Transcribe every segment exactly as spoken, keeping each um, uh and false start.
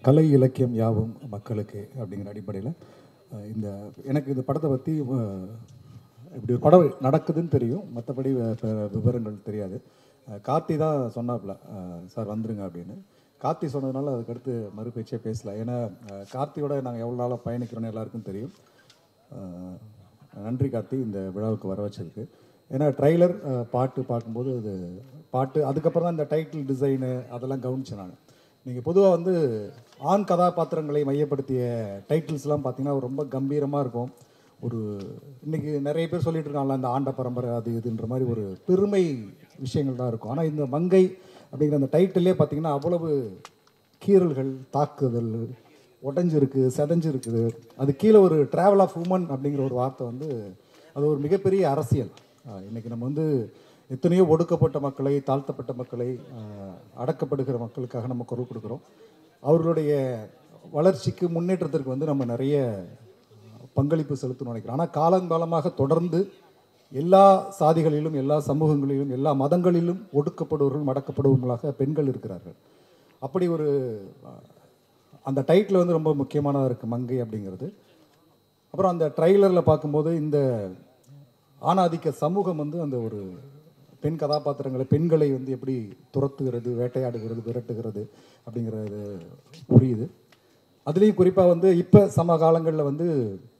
கலை இலக்கியம் யாவும் மக்களுக்கு அப்படிங்கிற அடிப்படையில் இந்த எனக்கு இந்த படத்தை பற்றி இப்படி ஒரு படம் நடக்குதுன்னு தெரியும், மற்றபடி விவரங்கள் தெரியாது. கார்த்தி தான் சொன்னாப்புல சார் வந்துருங்க அப்படின்னு. கார்த்தி சொன்னதுனால அதுக்கடுத்து மறுபேச்சே பேசல. ஏன்னா கார்த்தியோட நாங்கள் எவ்வளோ நாளாக பயணிக்கிறோன்னு எல்லாருக்கும் தெரியும். நன்றி கார்த்தி இந்த விழாவுக்கு வர வச்சதுக்கு. ஏன்னா ட்ரைலர் பாட்டு பார்க்கும்போது அது பாட்டு அதுக்கப்புறம் தான் இந்த டைட்டில் டிசைனு அதெல்லாம் கவனிச்சேன் நான். நீங்கள் பொதுவாக வந்து ஆண் கதாபாத்திரங்களை மையப்படுத்திய டைட்டில்ஸ்லாம் பார்த்தீங்கன்னா ரொம்ப கம்பீரமாக இருக்கும். ஒரு இன்றைக்கி நிறைய பேர் சொல்லிட்டு இருக்காங்களா இந்த ஆண்ட பரம்பரை அது இதுன்ற மாதிரி ஒரு பெருமை விஷயங்கள் தான் இருக்கும். ஆனால் இந்த மங்கை அப்படிங்கிற அந்த டைட்டிலே பார்த்தீங்கன்னா அவ்வளவு கீறல்கள், தாக்குதல், உடஞ்சிருக்கு, செதஞ்சிருக்குது. அது கீழே ஒரு ட்ராவல் ஆஃப் உமன் அப்படிங்கிற ஒரு வார்த்தை வந்து அது ஒரு மிகப்பெரிய அரசியல். இன்றைக்கி நம்ம வந்து எத்தனையோ ஒடுக்கப்பட்ட மக்களை, தாழ்த்தப்பட்ட மக்களை, அடக்கப்படுகிற மக்களுக்காக நம்ம குரல் கொடுக்குறோம். அவர்களுடைய வளர்ச்சிக்கு முன்னேற்றத்திற்கு வந்து நம்ம நிறைய பங்களிப்பு செலுத்தணும்னு நினைக்கிறோம். ஆனால் காலங்காலமாக தொடர்ந்து எல்லா சாதிகளிலும், எல்லா சமூகங்களிலும், எல்லா மதங்களிலும் ஒடுக்கப்படுவர்கள், மடக்கப்படுவர்களாக பெண்கள் இருக்கிறார்கள். அப்படி ஒரு அந்த டைட்டில் வந்து ரொம்ப முக்கியமானதாக இருக்குது மங்கை அப்படிங்கிறது. அப்புறம் அந்த ட்ரைலரில் பார்க்கும்போது இந்த ஆணாதிக்க சமூகம் வந்து அந்த ஒரு பெண் கதாபாத்திரங்களை, பெண்களை வந்து எப்படி துரத்துகிறது, வேட்டையாடுகிறது, விரட்டுகிறது அப்படிங்கிறது புரியுது. அதுலேயும் குறிப்பாக வந்து இப்போ சம காலங்களில் வந்து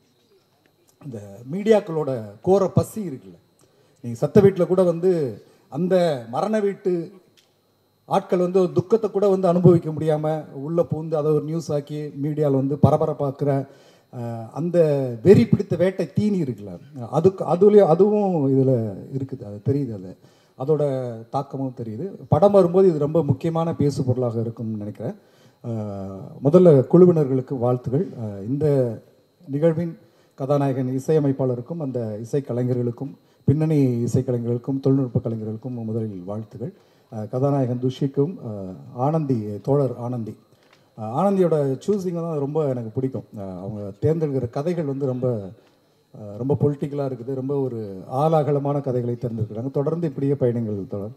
இந்த மீடியாக்களோட கோர பசி இருக்குல்ல. நீங்கள் சத்த வீட்டில் கூட வந்து அந்த மரண வீட்டு ஆட்கள் வந்து ஒரு துக்கத்தை கூட வந்து அனுபவிக்க முடியாமல் உள்ளே பூந்து அதை ஒரு நியூஸ் ஆக்கி மீடியாவில் வந்து பரபரப்பாக்குற அந்த வெறி பிடித்த வேட்டை தீனி இருக்குல்ல, அதுக்கு அதுலேயும் அதுவும் இதில் இருக்குது. அது தெரியுது, அது அதோட தாக்கமும் தெரியுது. படம் வரும்போது இது ரொம்ப முக்கியமான பேசு பொருளாக இருக்கும்னு நினைக்கிறேன். முதல்ல குழுவினர்களுக்கு வாழ்த்துகள். இந்த நிகழ்வின் கதாநாயகன் இசையமைப்பாளருக்கும் அந்த இசைக்கலைஞர்களுக்கும் பின்னணி இசைக்கலைஞர்களுக்கும் தொழில்நுட்ப கலைஞர்களுக்கும் முதலில் வாழ்த்துகள். கதாநாயகன் துஷிக்கும் ஆனந்தி, தோழர் ஆனந்தி ஆனந்தியோட சூஸிங் தான் ரொம்ப எனக்கு பிடிக்கும். அவங்க தேர்ந்தெடுக்கிற கதைகள் வந்து ரொம்ப ரொம்ப பொலிட்டிக்கலாக இருக்குது. ரொம்ப ஒரு ஆலாகலமான கதைகளை தேர்ந்தெடுக்கிறாங்க. தொடர்ந்து இப்படியே பயணங்கள் தொடர்.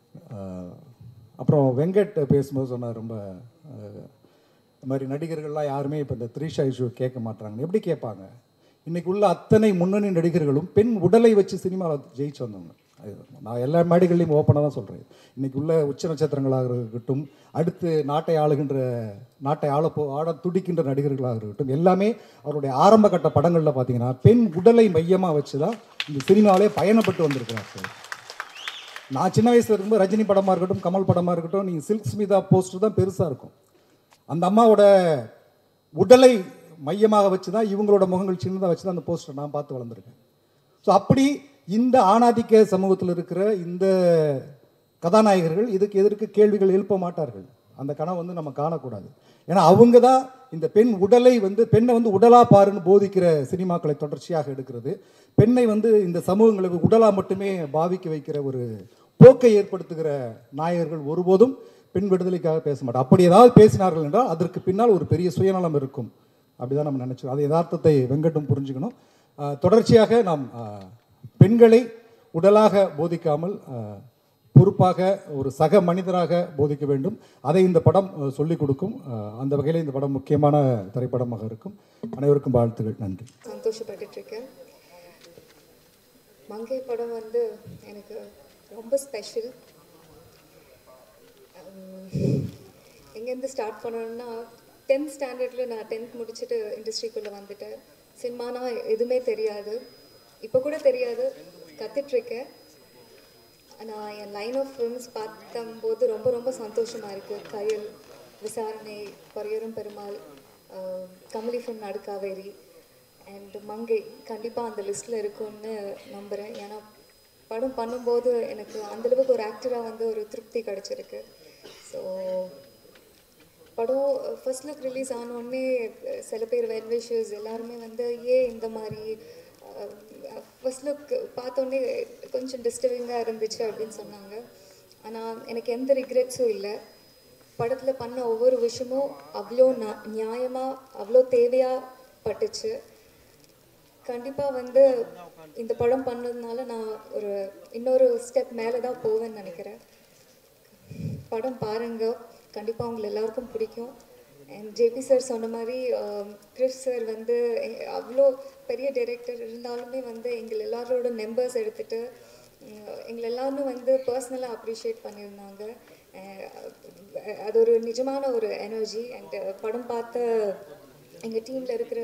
அப்புறம் வெங்கட் பேசும்போது சொன்னார், ரொம்ப இந்த மாதிரி நடிகர்கள்லாம் யாருமே இப்போ இந்த த்ரீஷா இஷ்யூ கேட்க மாட்டாங்க. எப்படி கேட்பாங்க? இன்றைக்கி உள்ள அத்தனை முன்னணி நடிகர்களும் பெண் உடலை வச்சு சினிமாவில் ஜெயிச்சு வந்தவங்க. நான் எல்லா மேடைகள்லையும் ஓப்பனாக தான் சொல்கிறேன். இன்றைக்கி உள்ள உச்ச நட்சத்திரங்களாக இருக்கட்டும், அடுத்து நாட்டை ஆளுகின்ற நாட்டை ஆளப்போ ஆட துடிக்கின்ற நடிகர்களாக இருக்கட்டும், எல்லாமே அவருடைய ஆரம்ப கட்ட படங்களில் பார்த்தீங்கன்னா பெண் உடலை மையமாக வச்சு தான் இந்த சினிமாவிலே பயணப்பட்டு வந்திருக்கிறார். நான் சின்ன வயசில் இருக்கும்போது ரஜினி படமாக இருக்கட்டும், கமல் படமாக இருக்கட்டும், நீங்கள் சில்க் ஸ்மிதா போஸ்டர் தான் பெருசாக இருக்கும். அந்த அம்மாவோட உடலை மையமாக வச்சு தான் இவங்களோட முகங்கள் சின்னதாக வச்சு தான் அந்த போஸ்டர் நான் பார்த்து வளர்ந்துருக்கேன். ஸோ அப்படி இந்த ஆணாதிக்க சமூகத்தில் இருக்கிற இந்த கதாநாயகர்கள் இதுக்கு எதற்கு கேள்விகள் எழுப்ப மாட்டார்கள். அந்த கனவை வந்து நம்ம காணக்கூடாது. ஏன்னா அவங்க தான் இந்த பெண் உடலை வந்து பெண்ணை வந்து உடலா பாருன்னு போதிக்கிற சினிமாக்களை தொடர்ச்சியாக எடுக்கிறது. பெண்ணை வந்து இந்த சமூகங்களுக்கு உடலா மட்டுமே பாவிக்க வைக்கிற ஒரு போக்கை ஏற்படுத்துகிற நாயகர்கள் ஒருபோதும் பெண் விடுதலைக்காக பேச மாட்டோம். அப்படி ஏதாவது பேசினார்கள் என்றால் அதற்கு பின்னால் ஒரு பெரிய சுயநலம் இருக்கும். அப்படிதான் நம்ம நினைச்சோம். அது யதார்த்தத்தை வெங்கட்டும் புரிஞ்சுக்கணும். தொடர்ச்சியாக நாம் பெண்களை உடலாக போதிக்காமல் பொறுப்பாக ஒரு சக மனிதராக போதிக்க வேண்டும். அதை இந்த படம் சொல்லிக் கொடுக்கும். அந்த வகையில் இந்த படம் முக்கியமான திரைப்படமாக இருக்கும். அனைவருக்கும் வாழ்த்துகள். நன்றி. சந்தோஷப்பட்டு இருக்கேன். மங்கை படம் வந்து எனக்கு ரொம்ப ஸ்பெஷல். எங்கேருந்து ஸ்டார்ட் பண்ணணும்னா, டென்த் ஸ்டாண்டர்டில் நான் டென்த் முடிச்சுட்டு இண்டஸ்ட்ரிக்குள்ளே வந்துட்டேன். சினிமானா எதுவுமே தெரியாது, இப்போ கூட தெரியாது, கற்றுட்ருக்கேன். நான் என் லைன் ஆஃப் ஃபிலிம்ஸ் பார்க்கும்போது ரொம்ப ரொம்ப சந்தோஷமாக இருக்குது. கயல், விசாரணை, பரியரும் பெருமாள், கமலி ஃபிலிம் நடுக்காவேரி அண்ட் மங்கை கண்டிப்பாக அந்த லிஸ்ட்டில் இருக்கும்னு நம்புகிறேன். ஏன்னா படம் பண்ணும்போது எனக்கு அந்தளவுக்கு ஒரு ஆக்டராக வந்து ஒரு திருப்தி கிடச்சிருக்கு. ஸோ படம் ஃபர்ஸ்ட் லுக் ரிலீஸ் ஆனோடனே சில பேர் வெல் விஷர்ஸ் எல்லாருமே வந்து ஏன் இந்த மாதிரி ஃபர்ஸ்ட் லுக் பார்த்தோன்னே கொஞ்சம் டிஸ்டர்பிங்காக இருந்துச்சு அப்படின்னு சொன்னாங்க. ஆனால் எனக்கு எந்த ரிக்ரெட்ஸும் இல்லை. படத்தில் பண்ண ஒவ்வொரு விஷயமும் அவ்வளோ ந நியாயமாக அவ்வளோ தேவையாக பட்டுச்சு. கண்டிப்பாக வந்து இந்த படம் பண்ணதுனால நான் ஒரு இன்னொரு ஸ்டெப் மேலே தான் போவேன்னு நினைக்கிறேன். படம் பாருங்கள், கண்டிப்பாக உங்களை எல்லாருக்கும் பிடிக்கும். அண்ட் ஜேபி சார் சொன்ன மாதிரி கிறிஸ் சார் வந்து அவ்வளோ பெரிய டைரக்டர் இருந்தாலுமே வந்து எங்கள் எல்லாரோட நம்பர்ஸ் எடுத்துகிட்டு எங்களை எல்லாரும் வந்து பர்சனலாக அப்ரிஷியேட் பண்ணியிருந்தாங்க. அது ஒரு நிஜமான ஒரு எனர்ஜி. அண்ட் படம் பார்த்த எங்கள் டீமில் இருக்கிற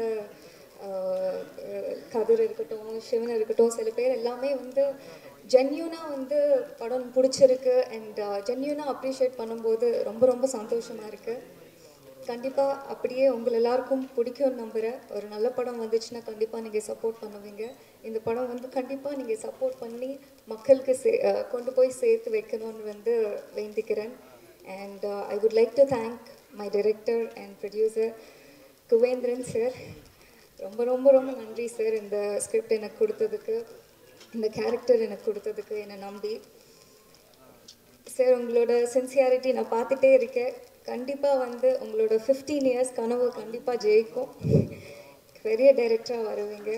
கதிர் இருக்கட்டும், சிவன் இருக்கட்டும், சில பேர் எல்லாமே வந்து ஜென்யூனாக வந்து படம் பிடிச்சிருக்கு அண்ட் ஜென்யூனாக அப்ரிஷியேட் பண்ணும்போது ரொம்ப ரொம்ப சந்தோஷமாக இருக்குது. கண்டிப்பாக அப்படியே உங்களை எல்லாருக்கும் பிடிக்கும்னு நம்புகிறேன். ஒரு நல்ல படம் வந்துச்சுன்னா கண்டிப்பாக நீங்கள் சப்போர்ட் பண்ணுவீங்க. இந்த படம் வந்து கண்டிப்பாக நீங்கள் சப்போர்ட் பண்ணி மக்களுக்கு சே கொண்டு போய் சேர்த்து வைக்கணும்னு வந்து வேண்டிக்கிறேன். And I would like to thank my director and producer Kuvendran sir. ரொம்ப ரொம்ப ரொம்ப நன்றி சார், இந்த ஸ்கிரிப்ட் எனக்கு கொடுத்ததுக்கு, இந்த கேரக்டர் எனக்கு கொடுத்ததுக்கு, என்னை நம்பி. சார் உங்களோட சின்சியாரிட்டி நான் பார்த்துட்டே இருக்கேன். கண்டிப்பாக வந்து உங்களோட ஃபிஃப்டீன் இயர்ஸ் கனவு கண்டிப்பாக ஜெயிக்கும். பெரிய டைரக்டராக வருவீங்க.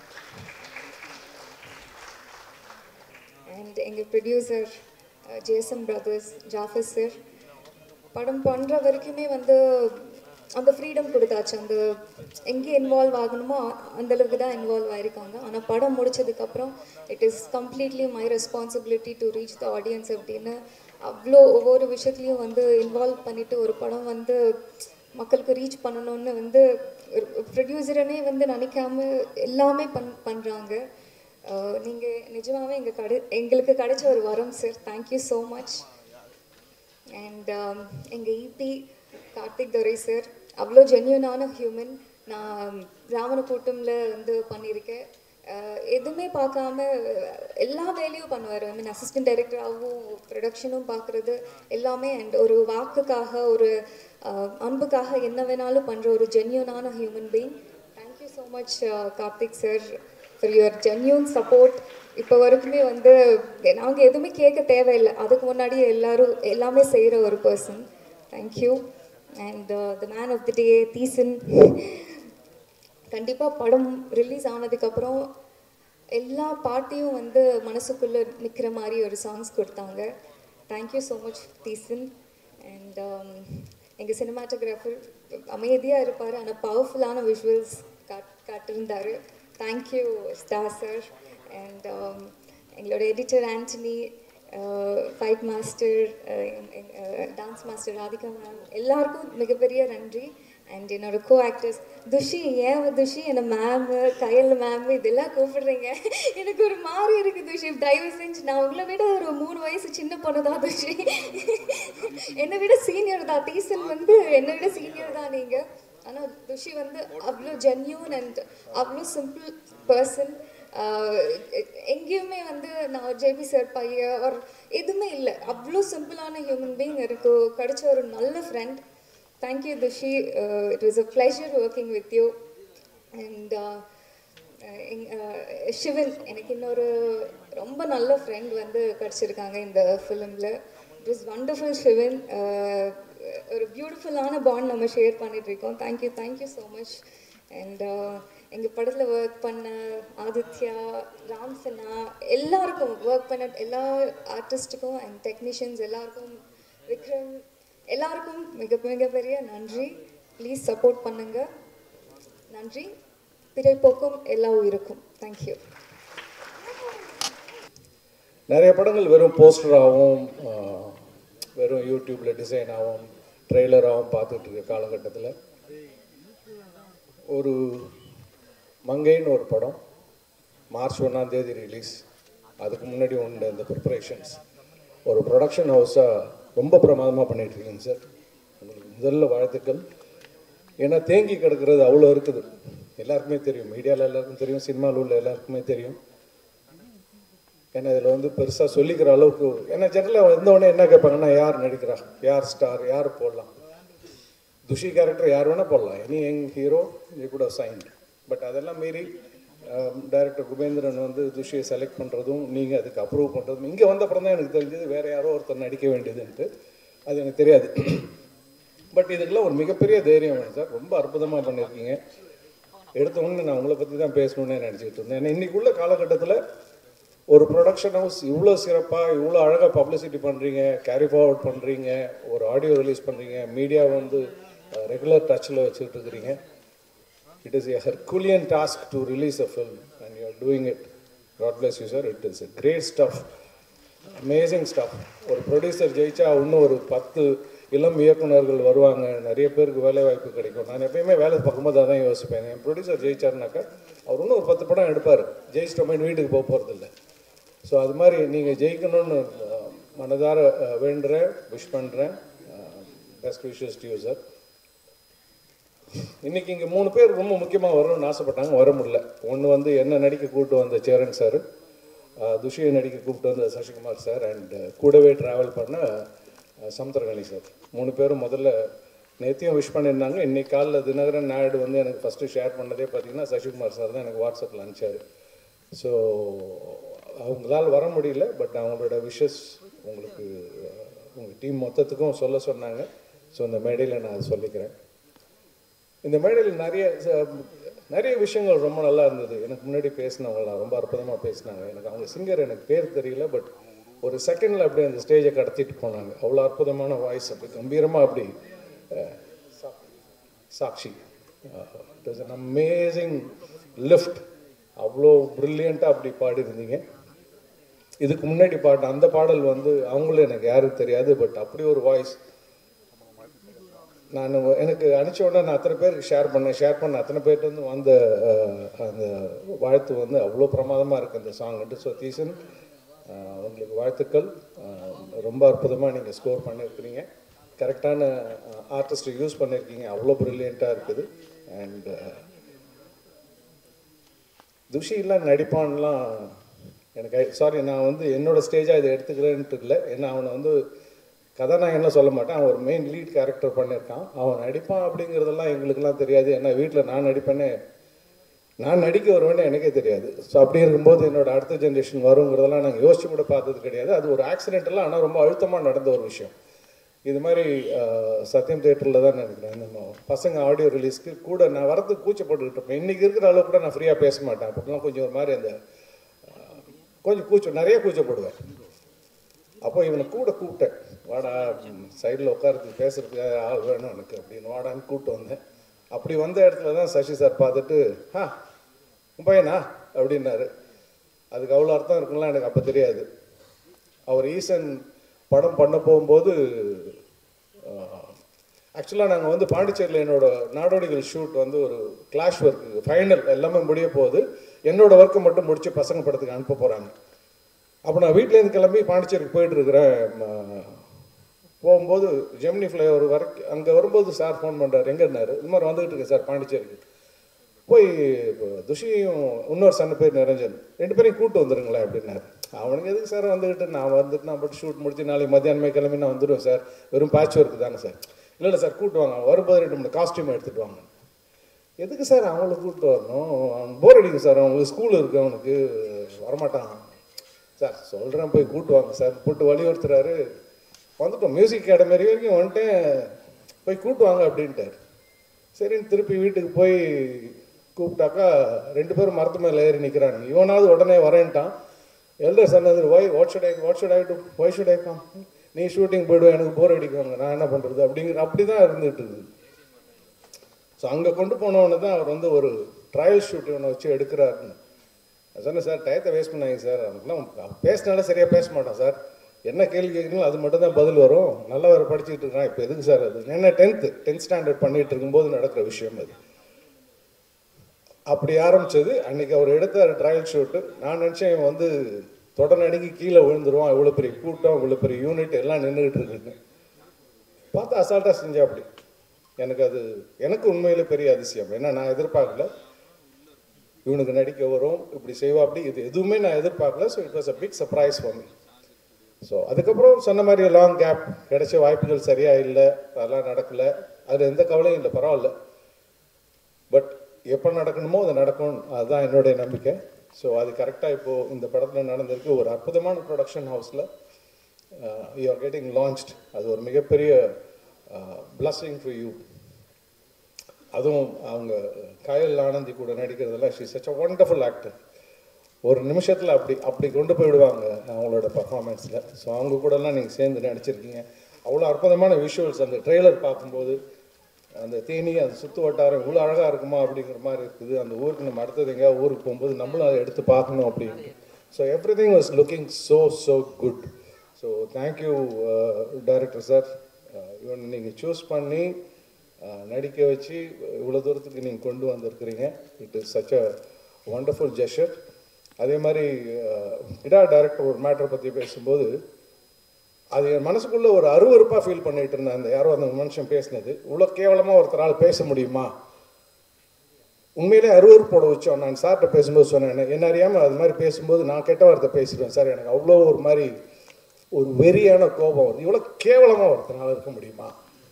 அண்ட் எங்கள் producer Jason brothers, Jafar sir, படம் பண்ணுற வரைக்குமே வந்து அந்த ஃப்ரீடம் கொடுத்தாச்சு. அந்த எங்கே இன்வால்வ் ஆகணுமோ அந்தளவுக்கு தான் இன்வால்வ் ஆகிருக்காங்க. ஆனால் படம் முடித்ததுக்கப்புறம் it is completely my responsibility to reach the audience அப்படின்னு அவ்வளோ ஒவ்வொரு விஷயத்துலையும் வந்து இன்வால்வ் பண்ணிவிட்டு ஒரு படம் வந்து மக்களுக்கு ரீச் பண்ணணும்னு வந்து ப்ரொடியூசரனே வந்து நினைக்காம எல்லாமே பண் பண்ணுறாங்க. நீங்கள் நிஜமாகவே எங்கள் கடை எங்களுக்கு கிடைச்ச ஒரு வரம் sir. Thank you so much. And எங்கள் இபி கார்த்திக் துரை சார் அவ்வளோ ஜென்யூனான ஹியூமன். நான் ராவண கூட்டமில் வந்து பண்ணியிருக்கேன். எதுவுமே பார்க்காம எல்லா வேலையும் பண்ணுவார். ஐ மீன் அசிஸ்டன்ட் டைரக்டராகவும் ப்ரொடக்ஷனும் பார்க்குறது எல்லாமே. அண்ட் ஒரு வாக்குக்காக ஒரு அன்புக்காக என்ன வேணாலும் பண்ணுற ஒரு ஜென்யூனான human being. Thank you so much Karthik sir for your genuine support. இப்போ வரைக்குமே வந்து நாங்கள் எதுவுமே கேட்க தேவையில்லை, அதுக்கு முன்னாடியே எல்லோரும் எல்லாமே செய்கிற ஒரு person. Thank you. And the man of the day Theesan. கண்டிப்பாக படம் ரிலீஸ் ஆனதுக்கப்புறம் எல்லா பாட்டையும் வந்து மனசுக்குள்ளே நிற்கிற மாதிரி ஒரு சாங்ஸ் கொடுத்தாங்க. Thank you so much Theesan. And எங்கள் சினிமாட்டோகிராஃபர் அமைதியாக இருப்பார், ஆனால் பவர்ஃபுல்லான விஷுவல்ஸ் காட் காட்டிருந்தார். Thank you star sir. அண்ட் எங்களோட editor Antony, fight master, dance master Radhika ma'am, எல்லாருக்கும் மிகப்பெரிய நன்றி. அண்ட் என்னோட கோ ஆக்டர்ஸ் துஷி. ஏன் துஷி என்னை மேமு கையில் மேமு இதெல்லாம் கூப்பிடுறீங்க, எனக்கு ஒரு மாதிரி இருக்குது துஷி. தயவு செஞ்சு, நான் உங்களை விட ஒரு மூணு வயசு சின்ன பொண்ணு தான் துஷி, என்னை விட சீனியர் தான். டீசன் வந்து என்னை விட சீனியர் தான் நீங்கள். ஆனால் துஷி வந்து அவ்வளோ ஜென்யூன் அண்ட் அவ்வளோ சிம்பிள் பர்சன். எங்கேயுமே வந்து நான் ஜேபி சார் பையன் ஒரு எதுவுமே இல்லை, அவ்வளோ சிம்பிளான ஹியூமன் பீயிங் எனக்கு கிடைச்ச ஒரு நல்ல friend. Thank you Thushi. It was a pleasure working with you. And Sivan, எனக்கு இன்னொரு ரொம்ப நல்ல ஃப்ரெண்ட் வந்து கிடச்சிருக்காங்க இந்த ஃபிலிமில். It was wonderful Sivan. ஒரு பியூட்டிஃபுல்லான பாண்ட் நம்ம ஷேர் பண்ணிகிட்ருக்கோம். Thank you thank you so much. And எங்கள் படத்தில் ஒர்க் பண்ண ஆதித்யா, ராம்சனா, எல்லாருக்கும் ஒர்க் பண்ண எல்லா ஆர்டிஸ்ட்டுக்கும் அண்ட் டெக்னீஷியன்ஸ் எல்லாருக்கும், விக்ரம், எல்லாருக்கும் மிக மிகப்பெரிய நன்றி. ப்ளீஸ் சப்போர்ட் பண்ணுங்கள். நன்றி. திரைப்போக்கும் எல்லா உயிருக்கும். தேங்க்யூ. நிறைய படங்கள் வெறும் போஸ்டராகவும் வெறும் யூடியூப்பில் டிசைனாகவும் ட்ரெய்லராகவும் பார்த்துட்டு இருக்க காலகட்டத்தில் ஒரு மங்கைன்னு ஒரு படம் மார்ச் ஒன்றாம் தேதி ரிலீஸ். அதுக்கு முன்னாடி உண்டு இந்த ப்ரிப்பரேஷன்ஸ். ஒரு ப்ரொடக்ஷன் ஹவுஸாக ரொம்ப பிரமாதமாக பண்ணிகிட்ருக்கீங்க சார். உங்களுக்கு முதல்ல வாழ்த்துக்கள். ஏன்னா தேங்கி கிடக்கிறது அவ்வளோ இருக்குது, எல்லாருக்குமே தெரியும், மீடியாவில் எல்லாருக்கும் தெரியும், சினிமாவில் உள்ள எல்லாருக்குமே தெரியும். ஏன்னா இதில் வந்து பெருசாக சொல்லிக்கிற அளவுக்கு, ஏன்னா ஜெனரலாக வந்தவொடனே என்ன கேட்பாங்கன்னா, யார் நடிக்கிறா, யார் ஸ்டார், யார் போடலாம், துஷி கேரக்டர் யார் வேணால் போடலாம், எனி யங் ஹீரோ இது கூட சைன். பட் அதெல்லாம் மீறி டைரக்டர் குபேந்திரன் வந்து துஷியை செலக்ட் பண்ணுறதும் நீங்கள் அதுக்கு அப்ரூவ் பண்ணுறதும், இங்கே வந்த அப்புறம் தான் எனக்கு தெரிஞ்சது வேறு யாரோ ஒருத்தர் நடிக்க வேண்டியதுன்ட்டு. அது எனக்கு தெரியாது. பட் இதுக்கெல்லாம் ஒரு மிகப்பெரிய தைரியம் வேணும் சார். ரொம்ப அற்புதமாக பண்ணியிருக்கீங்க. எடுத்தவொன்னு நான் உங்களை பற்றி தான் பேசணுன்னே நினச்சிக்கிட்டு இருந்தேன். ஏன்னா இன்றைக்குள்ள காலகட்டத்தில் ஒரு ப்ரொடக்ஷன் ஹவுஸ் இவ்வளோ சிறப்பாக இவ்வளோ அழகாக பப்ளிசிட்டி பண்ணுறீங்க, கேரி ஃபார்வர்ட் பண்ணுறீங்க, ஒரு ஆடியோ ரிலீஸ் பண்ணுறீங்க, மீடியா வந்து ரெகுலர் டச்சில் வச்சுட்டு இருக்கிறீங்க. It is a Herculean task to release a film and you are doing it. God bless you, sir. It is a great stuff. Amazing stuff. ஒரு producer ஜெயிச்சா இன்னும் ஒரு பத்து இளம் இயக்குநர்கள் வருவாங்க, நிறைய பேருக்கு வேலை வாய்ப்பு கிடைக்கும். நான் எப்பயுமே வேலை பார்க்கும்போது அதான் யோசிப்பேன். என் ப்ரொடியூசர் ஜெயிச்சாருனாக்கா அவர் இன்னும் ஒரு பத்து படம் எடுப்பார், ஜெயிச்சிட்டோமேன்னு வீட்டுக்கு போக போகிறதில்ல. ஸோ அது மாதிரி நீங்கள் ஜெயிக்கணும்னு மனதார வேண்டுறேன், விஷ் பண்ணுறேன். Best wishes to you sir. இன்றைக்கி இங்கே மூணு பேர் ரொம்ப முக்கியமாக வரணும்னு ஆசைப்பட்டாங்க, வர முடியல. ஒன்று வந்து என்ன நடிக்க கூப்பிட்டு வந்த சேரன் சார், துஷியை நடிக்க கூப்பிட்டு வந்த சசிகுமார் சார், அண்ட் கூடவே ட்ராவல் பண்ண சமுத்திரகனி சார். மூணு பேரும் முதல்ல நேற்றையும் விஷ் பண்ணியிருந்தாங்க. இன்றைக்கி காலையில் தினகரன் நாயுடு வந்து எனக்கு ஃபஸ்ட்டு ஷேர் பண்ணதே பார்த்தீங்கன்னா சசிகுமார் சார் தான் எனக்கு வாட்ஸ்அப்பில் அனுப்பிச்சார். ஸோ அவங்களால் வர முடியல, பட் அவங்களோட விஷஸ் உங்களுக்கு உங்கள் டீம் மொத்தத்துக்கும் சொல்ல சொன்னாங்க. ஸோ இந்த மேடையில் நான் அதை சொல்லிக்கிறேன். இந்த மேடையில் நிறைய நிறைய விஷயங்கள் ரொம்ப நல்லா இருந்தது. எனக்கு முன்னாடி பேசினவங்களாம் ரொம்ப அற்புதமாக பேசினாங்க. எனக்கு அவங்க சிங்கர் எனக்கு பேர் தெரியல, பட் ஒரு செகண்டில் அப்படியே அந்த ஸ்டேஜை கடத்திட்டு போனாங்க. அவ்வளோ அற்புதமான வாய்ஸ், அப்படி கம்பீரமாக அப்படி Sakshi it was an amazing lift. அவ்வளோ ப்ரில்லியண்ட்டாக அப்படி பாடிருந்தீங்க. இதுக்கு முன்னாடி பாடின அந்த பாடல் வந்து அவங்களும் எனக்கு யாரும் தெரியாது, பட் அப்படி ஒரு வாய்ஸ். நான் எனக்கு அனுப்பிச்ச உடனே நான் அத்தனை பேருக்கு ஷேர் பண்ணேன். ஷேர் பண்ண அத்தனை பேர்ட்டு வந்து வந்த அந்த வாழ்த்து வந்து அவ்வளோ பிரமாதமாக இருக்குது அந்த சாங்ட்டு. ஸோ தீசன் உங்களுக்கு வாழ்த்துக்கள். ரொம்ப அற்புதமாக நீங்கள் ஸ்கோர் பண்ணியிருக்கிறீங்க. கரெக்டான ஆர்டிஸ்ட்டை யூஸ் பண்ணியிருக்கீங்க, அவ்வளோ ப்ரில்லியண்ட்டாக இருக்குது. அண்ட் துஷிலாம் நடிப்பான்லாம் எனக்கு சாரி, நான் வந்து என்னோடய ஸ்டேஜாக இதை எடுத்துக்கிறேன்ட்டு இல்லை. ஏன்னா அவனை வந்து கதாநாயகன்லாம் சொல்ல மாட்டேன், அவன் ஒரு மெயின் லீட் கேரக்டர் பண்ணியிருக்கான். அவன் நடிப்பான் அப்படிங்கிறதெல்லாம் எங்களுக்கெல்லாம் தெரியாது. ஏன்னா வீட்டில் நான் நடிப்பேனே, நான் நடிக்க வருவேன்னு எனக்கே தெரியாது. ஸோ அப்படி இருக்கும்போது என்னோடய அடுத்த ஜென்ரேஷன் வருங்கிறதெல்லாம் நாங்கள் யோசிச்சு கூட பார்த்தது கிடையாது. அது ஒரு ஆக்சிடென்டெல்லாம், ஆனால் ரொம்ப அழுத்தமாக நடந்த ஒரு விஷயம். இது மாதிரி சத்யம் தேட்டரில் தான் நினைக்கிறேன், நம்ம பசங்க ஆடியோ ரிலீஸ்க்கு கூட நான் வரதுக்கு கூச்சப்பட்டுக்கிட்டு இருப்பேன். இன்றைக்கி இருக்கிற அளவு கூட நான் ஃப்ரீயாக பேச மாட்டேன். அப்போலாம் கொஞ்சம் ஒரு மாதிரி அந்த கொஞ்சம் கூச்சம், நிறைய கூச்சப்படுவேன். அப்போ இவனை கூட கூப்பிட்டேன், வாடா சைடில் உட்காரத்துக்கு பேசுறதுக்கு ஆள் வேணும் எனக்கு அப்படின்னு வாடான்னு கூப்பிட்டு வந்தேன். அப்படி வந்த இடத்துல தான் சசி சார் பார்த்துட்டு, ஆ உன் பையனா அப்படின்னாரு. அதுக்கு அவ்வளோ அர்த்தம் இருக்குங்களா எனக்கு அப்போ தெரியாது. அவர் ஈசன் படம் பண்ண போகும்போது ஆக்சுவலாக நாங்கள் வந்து பாண்டிச்சேரியில் என்னோட நாடோடிகள் ஷூட் வந்து ஒரு கிளாஷ் ஒர்க்கு ஃபைனல் எல்லாமே முடிய போகுது. என்னோடய ஒர்க்கை மட்டும் முடித்து பசங்க படத்துக்கு அனுப்ப போகிறாங்க. அப்போ நான் வீட்டிலேருந்து கிளம்பி பாண்டிச்சேரிக்கு போயிட்டுருக்கிறேன். போகும்போது ஜெமினி ஃப்ளைஓவர் வரைக்கும் அங்கே வரும்போது சார் ஃபோன் பண்ணுறாரு, எங்கேன்னாரு, இது மாதிரி வந்துகிட்டு இருக்கேன் சார் பாண்டிச்சேரிக்கு. போய் துஷியும் இன்னொரு சன்னு பேர் நிரஞ்சன் ரெண்டு பேரையும் கூப்பிட்டு வந்துடுங்களேன் அப்படின்னாரு. அவனுக்கு எதுக்கு சார் வந்துக்கிட்டு, நான் வந்துட்டு நான் பட்டு ஷூட் முடிச்சு நாளைக்கு மத்தியானமே கிளம்பி நான் வந்துடுவேன் சார், வெறும் பேட்ச் ஒர்க்கு தானே சார். இல்லை இல்லை சார் கூப்பிட்டு வாங்க, வரும்போது ரெண்டு மூணு காஸ்டியூம் எடுத்துகிட்டு வாங்க. எதுக்கு சார் அவங்கள கூப்பிட்டு வரணும், அவன் போர் அடிக்கும் சார், அவங்களுக்கு ஸ்கூல் இருக்குது, அவனுக்கு வரமாட்டான் சார். சொல்கிறேன் போய் கூப்பிட்டு வாங்க சார் போட்டு வலியுறுத்துறாரு. வந்துட்டோம் மியூசிக் அகாடமி வரைக்கும் வந்துட்டேன், போய் கூப்பிட்டு வாங்க அப்படின்ட்டார். சரின்னு திருப்பி வீட்டுக்கு போய் கூப்பிட்டாக்கா ரெண்டு பேரும் மரத்து மேலே ஏறி நிற்கிறாங்க. இவனாவது உடனே வரேன்ட்டான். எல்டர் சொன்னது, why what should I what should I do why should I come, நீ ஷூட்டிங் போய்டுவேன், எனக்கு போர் அடிக்குவாங்க, நான் என்ன பண்ணுறது அப்படிங்கிற அப்படி தான் இருந்துகிட்டு இருக்குது. ஸோ அங்கே கொண்டு போனவொன்னு தான் அவர் வந்து ஒரு ட்ரையல் ஷூட் இவனை வச்சு எடுக்கிறாருன்னு நான் சொன்னேன். சார் டயத்தை வேஸ்ட் பண்ணாங்க சார், அவனுக்குலாம் பேசினாலும் சரியாக பேச மாட்டான் சார், என்ன கேள்வி கேட்குறீங்களோ அது மட்டும் தான் பதில் வரும், நல்லா வேறு படிச்சுக்கிட்டு இருக்கான். இப்போ எதுக்கு சார் அது, என்ன டென்த்து டென்த் ஸ்டாண்டர்ட் பண்ணிகிட்டு இருக்கும்போது நடக்கிற விஷயம் அது. அப்படி ஆரம்பித்தது. அன்றைக்கி அவர் எடுத்தார் ட்ரையல் ஷூட்டு. நான் நினச்சேன் இவன் வந்து தொடர் நடுங்கி கீழே விழுந்துருவான், இவ்வளோ பெரிய கூட்டம், இவ்வளோ பெரிய யூனிட் எல்லாம் நின்றுக்கிட்டு இருக்குன்னு பார்த்தா அசால்ட்டாக செஞ்சா. அப்படி எனக்கு அது எனக்கு உண்மையிலே பெரிய அதிசயம். ஏன்னா நான் எதிர்பார்க்கல இவனுக்கு நடிக்க வரும், இப்படி செய்வா, அப்படி இது எதுவுமே நான் எதிர்பார்க்கல. So it was a big surprise for me. So அதுக்கப்புறம் சொன்ன மாதிரி லாங் கேப் கிடைச்ச வாய்ப்புகள் சரியாக இல்லை, அதெல்லாம் நடக்கலை, அது எந்த கவலையும் இல்லை, பரவாயில்ல. பட் எப்போ நடக்கணுமோ அது நடக்கும், அதுதான் என்னுடைய நம்பிக்கை. ஸோ அது கரெக்டாக இப்போது இந்த படத்தில் நடந்திருக்கு. ஒரு அற்புதமான ப்ரொடக்ஷன் ஹவுஸில் யூ ஆர் கெட்டிங் லான்ச்ட். அது ஒரு மிகப்பெரிய பிளஸ்ஸிங் ஃபார் யூ. அதுவும் அவங்க கயல் ஆனந்தி கூட நடிக்கிறதெல்லாம் she such a wonderful actor. ஒரு நிமிஷத்தில் அப்படி அப்படி கொண்டு போயிடுவாங்க அவங்களோட பர்ஃபார்மன்ஸில். ஸோ அவங்க கூடலாம் நீங்கள் சேர்ந்து நடிச்சிருக்கீங்க. அவ்வளோ அற்புதமான விஷுவல்ஸ் அந்த ட்ரெய்லர் பார்க்கும்போது அந்த தேனி அந்த சுற்று வட்டாரம் இவ்வளோ அழகாக இருக்குமா அப்படிங்கிற மாதிரி இருக்குது. அந்த ஊருக்கு நம்ம அடுத்தது எங்கேயாவது ஊருக்கு போகும்போது நம்மளும் அதை எடுத்து பார்க்கணும் அப்படின்னு. So everything was looking so so good. So thank you director sir. இவன் நீங்கள் சூஸ் பண்ணி நடிக்க வச்சு இவ்வளோ தூரத்துக்கு நீங்கள் கொண்டு வந்திருக்கிறீங்க. It is such a wonderful gesture. அதே மாதிரி இடா டைரக்டர் ஒரு மேட்டரை பற்றி பேசும்போது அது என் மனசுக்குள்ளே ஒரு அருவருப்பாக ஃபீல் பண்ணிகிட்டு இருந்தேன். அந்த யாரோ அந்த மனுஷன் பேசினது இவ்வளோ கேவலமாக ஒருத்தரால் பேச முடியுமா, உண்மையிலே அருவருப்போட வச்சோம். நான் சார்கிட்ட பேசும்போது சொன்னேன், என்ன அறியாமல் அது மாதிரி பேசும்போது நான் கெட்ட வார்த்தை பேசிடுவேன் சார், எனக்கு அவ்வளோ ஒரு மாதிரி ஒரு வெறியான கோபம் வருது. இவ்வளோ கேவலமாக ஒருத்தரால் இருக்க முடியுமா,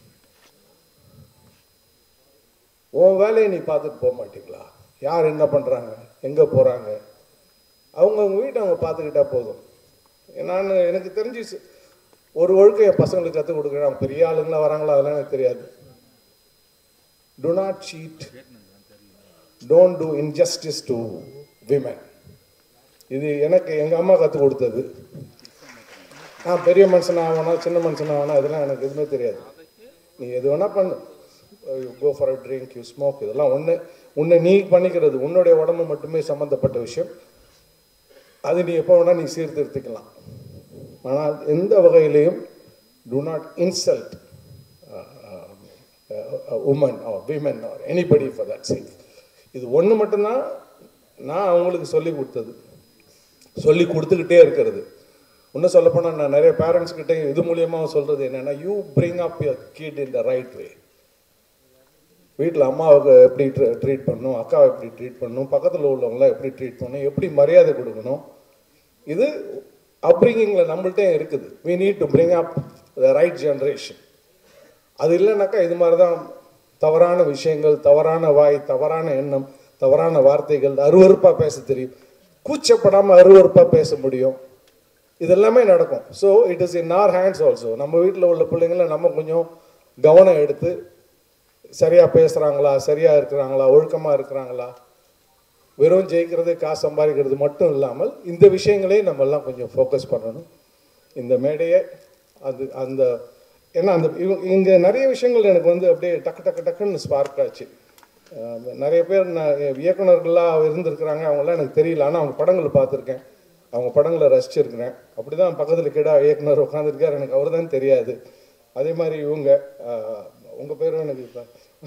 உன் வேலையை நீ பார்த்துட்டு போக மாட்டீங்களா, யார் என்ன பண்ணுறாங்க எங்கே போகிறாங்க அவங்கவுங்க வீட்டை அவங்க பார்த்துக்கிட்டா போதும். நான் எனக்கு தெரிஞ்சு ஒரு ஒழுக்கம் என் பசங்களுக்கு கற்றுக் கொடுக்குறேன். அவங்க பெரிய ஆளுங்களா வராங்களா அதெல்லாம் எனக்கு தெரியாது. Do not cheat, don't do injustice to women. இது எனக்கு எங்கள் அம்மா கற்றுக் கொடுத்தது. நான் பெரிய மனுஷன் ஆகணா சின்ன மனுஷன் ஆகணா இதெல்லாம் எனக்கு எதுவுமே தெரியாது. நீ எது வேணால் பண்ணு, go for a drink, you smoke, இதெல்லாம் ஒன்று உன்னை நீ பண்ணிக்கிறது, உன்னுடைய உடம்பு மட்டுமே சம்மந்தப்பட்ட விஷயம். அது நீ எப்போ வேணால் நீ சீர்திருத்திக்கலாம். ஆனால் எந்த வகையிலையும் do not insult uh, uh, a woman or women or anybody for that sake. இது ஒன்று மட்டும்தான் நான் அவங்களுக்கு சொல்லி கொடுத்தது, சொல்லி கொடுத்துக்கிட்டே இருக்கிறது. இன்னும் சொல்லப்போனால் நான் நிறைய பேரண்ட்ஸ்கிட்ட இது மூலியமாக சொல்கிறது என்னென்னா, you bring up your kid in the right way. வீட்டில் அம்மாவுக்கு எப்படி ட்ரீட் பண்ணணும், அக்காவை எப்படி ட்ரீட் பண்ணணும், பக்கத்தில் உள்ளவங்களாம் எப்படி ட்ரீட் பண்ணணும், எப்படி மரியாதை கொடுக்கணும், இது அப்ரிங்கிங்கில் நம்மள்கிட்டே இருக்குது. We need to bring up the right generation. அது இல்லைனாக்கா இது மாதிரி தான் தவறான விஷயங்கள், தவறான வாய், தவறான எண்ணம், தவறான வார்த்தைகள், அருவருப்பாக பேச தெரியும், கூச்சப்படாமல் அருவருப்பாக பேச முடியும், இதெல்லாமே நடக்கும். So it is in our hands also. நம்ம வீட்டில் உள்ள பிள்ளைங்களை நம்ம கொஞ்சம் கவனம் எடுத்து சரியாக பேசுகிறாங்களா, சரியாக இருக்கிறாங்களா, ஒழுக்கமாக இருக்கிறாங்களா, வெறும் ஜெயிக்கிறது காசு சம்பாதிக்கிறது மட்டும் இல்லாமல் இந்த விஷயங்களையும் நம்மெல்லாம் கொஞ்சம் ஃபோக்கஸ் பண்ணணும். இந்த மேடையை அது அந்த ஏன்னா அந்த இங்கே நிறைய விஷயங்கள் எனக்கு வந்து அப்படியே டக்கு டக்கு டக்குன்னு ஸ்பார்க் ஆச்சு. நிறைய பேர் நான் இயக்குநர்களாக இருந்திருக்கிறாங்க, அவங்களாம் எனக்கு தெரியல, ஆனால் அவங்க படங்களை பார்த்துருக்கேன், அவங்க படங்களை ரசிச்சிருக்கிறேன். அப்படி தான் பக்கத்தில் கிடா இயக்குனர் உட்காந்துருக்கார், எனக்கு அவர் தான் தெரியாது. அதே மாதிரி இவங்க உங்கள் பேரும் எனக்கு இப்போ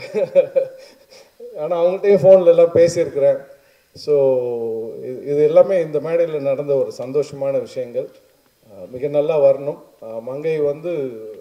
ஆனால் அவங்கள்ட்டையும் ஃபோனில் எல்லாம் பேசியிருக்கிறேன். ஸோ இது இது எல்லாமே இந்த மேடையில் நடந்த ஒரு சந்தோஷமான விஷயங்கள். மிக நல்லா வரணும். மங்கை வந்து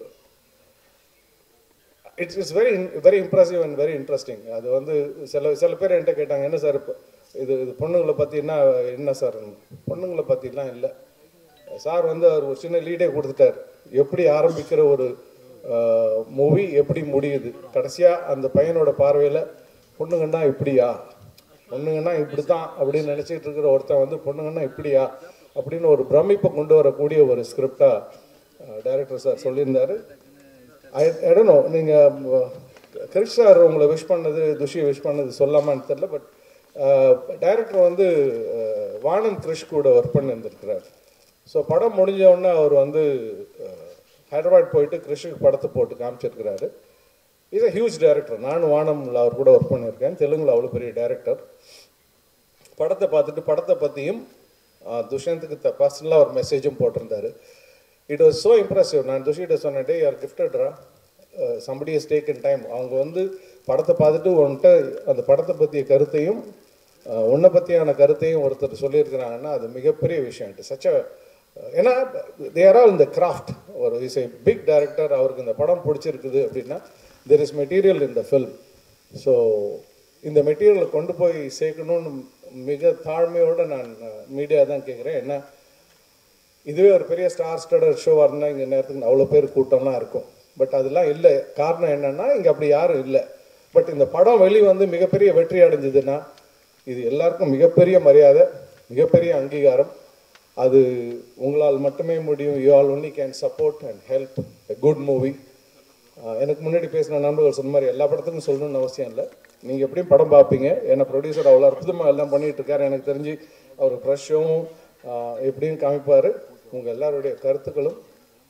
it's it's very very impressive and very interesting. அது வந்து சில சில பேர் என்கிட்ட கேட்டாங்க, என்ன சார் இப்போ இது இது பொண்ணுங்களை பற்றினா என்ன சார், பொண்ணுங்களை பற்றிலாம் இல்லை சார். வந்து அவர் ஒரு சின்ன லீடே கொடுத்துட்டார், எப்படி ஆரம்பிக்கிற ஒரு மூவி எப்படி முடியுது, கடைசியாக அந்த பையனோட பார்வையில் பொண்ணுங்கன்னா இப்படியா, பொண்ணுங்கன்னா இப்படி தான் அப்படின்னு நினச்சிக்கிட்டு இருக்கிற ஒருத்தன் வந்து பொண்ணுங்கன்னா இப்படியா அப்படின்னு ஒரு பிரமிப்பை கொண்டு வரக்கூடிய ஒரு ஸ்கிரிப்டாக டைரக்டர் சார் சொல்லியிருந்தார். ஐ இடனோ நீங்கள் கிரிஷ் சார் உங்களை விஷ் பண்ணது, துஷியை விஷ் பண்ணது சொல்லாமான்னு தெரில, பட் டைரக்டர் வந்து வானம் கிரிஷ் கூட ஒர்க் பண்ணியிருந்திருக்கிறார். ஸோ படம் முடிஞ்சவுடனே அவர் வந்து ஹைதராபாத் போயிட்டு கிரிஷுக்கு படத்தை போட்டு காமிச்சிருக்கிறாரு. Is a huge director. நானும் வானம்ல அவர் கூட ஒர்க் பண்ணியிருக்கேன், தெலுங்குல அவ்வளோ பெரிய டைரக்டர். படத்தை பார்த்துட்டு படத்தை பற்றியும் துஷ்யந்துக்கு த பர்சனலாக ஒரு மெசேஜும் போட்டிருந்தாரு. It was so impressive. நான் துஷிகிட்ட சொன்ன, டே ஆர் கிஃப்டட்ரா, somebody is take in time. அவங்க வந்து படத்தை பார்த்துட்டு உன்கிட்ட அந்த படத்தை பற்றிய கருத்தையும் உன்னை பற்றியான கருத்தையும் ஒருத்தர் சொல்லியிருக்கிறாங்கன்னா அது மிகப்பெரிய விஷயம். இட் சச் அ ஏன்னா தேர் ஆல் இந்த கிராஃப்ட். ஒரு இஸ் ஏ பிக் டைரக்டர், அவருக்கு இந்த படம் பிடிச்சிருக்குது அப்படின்னா there is material in the film. So இந்த மெட்டீரியலை கொண்டு போய் சேர்க்கணும்னு மிக தாழ்மையோடு நான் மீடியா தான் கேட்குறேன். ஏன்னா இதுவே ஒரு பெரிய ஸ்டார் ஸ்டடர் ஷோவாக இருந்தால் இங்கே நேரத்துக்கு அவ்வளோ பேர் கூட்டம்லாம் இருக்கும். பட் அதெல்லாம் இல்லை. காரணம் என்னென்னா இங்கே அப்படி யாரும் இல்லை. பட் இந்த படம் வெளி வந்து மிகப்பெரிய வெற்றி அடைஞ்சதுன்னா இது எல்லாருக்கும் மிகப்பெரிய மரியாதை, மிகப்பெரிய அங்கீகாரம். அது உங்களால் மட்டுமே முடியும். You all only can support and help a good movie. எனக்கு முன்னாடி பேசின நண்பர்கள் சொன்ன மாதிரி எல்லா படத்துக்கும் சொல்லணும்னு அவசியம் இல்லை. நீங்கள் எப்படியும் படம் பார்ப்பீங்க. ஏன்னா ப்ரொடியூசர் அவ்வளோ அற்புதமாக எல்லாம் பண்ணிகிட்டு இருக்காரு. எனக்கு தெரிஞ்சு அவர் ஃப்ரெஷ்ஷும் எப்படியும் காமிப்பார். உங்கள் எல்லாருடைய கருத்துக்களும்